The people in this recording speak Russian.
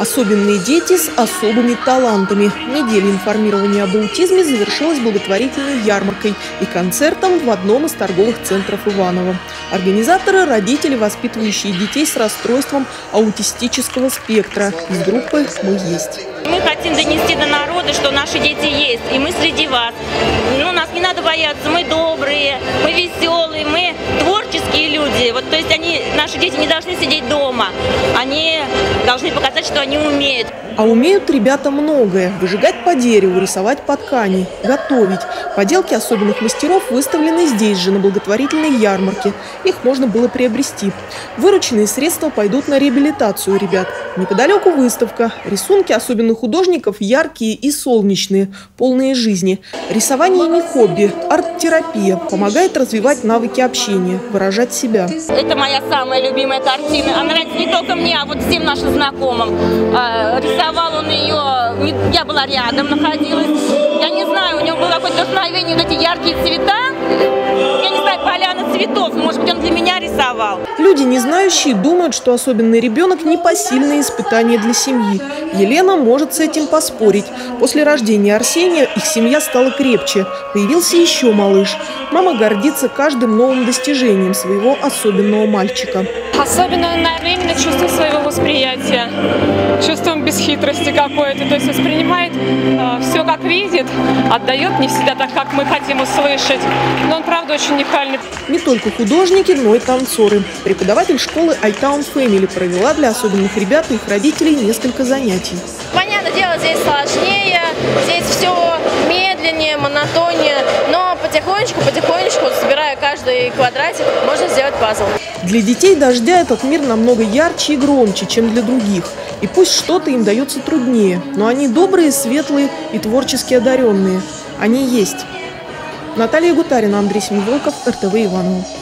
Особенные дети с особыми талантами. Неделя информирования об аутизме завершилась благотворительной ярмаркой и концертом в одном из торговых центров Иваново. Организаторы – родители, воспитывающие детей с расстройством аутистического спектра из группы «Мы есть». Мы хотим донести до народа, что наши дети есть, и мы среди вас. Нас не надо бояться, мы добрые, мы веселые, мы творческие люди. То есть наши дети не должны сидеть дома, они должны показать, что они умеют. А умеют ребята многое – выжигать по дереву, рисовать по ткани, готовить. Поделки особенных мастеров выставлены здесь же, на благотворительной ярмарке. Их можно было приобрести. Вырученные средства пойдут на реабилитацию ребят. Неподалеку выставка. Рисунки особенных художников яркие и солнечные, полные жизни. Рисование не хобби, арт-терапия. Помогает развивать навыки общения, выражать себя. Это моя самая любимая картина. Она нравится не только мне, а всем нашим знакомым. Рисовал он ее, я была рядом, находилась. Я не знаю, у него было какое-то вдохновение, эти яркие цвета. Я не знаю, поляна цветов, может быть, он для меня рисовал. Люди, не знающие, думают, что особенный ребенок – непосильное испытание для семьи. Елена может с этим поспорить. После рождения Арсения их семья стала крепче. Появился еще малыш. Мама гордится каждым новым достижением своего особенного мальчика. Особенно, наверное, именно чувством своего восприятия, чувством бесхитрости какой-то. То есть воспринимает все как видит, отдает не всегда так, как мы хотим услышать. Но он, правда, очень уникальный. Не только художники, но и танцоры. Преподаватель школы iTown Family провела для особенных ребят и их родителей несколько занятий. Понятное дело, здесь сложнее, здесь все медленнее, монотоннее, но потихонечку, собирая каждый квадратик, можно сделать пазл. Для детей дождя этот мир намного ярче и громче, чем для других. И пусть что-то им дается труднее, но они добрые, светлые и творчески одаренные. Они есть. Наталья Гутарина, Андрей Семиволков, РТВ Иваново.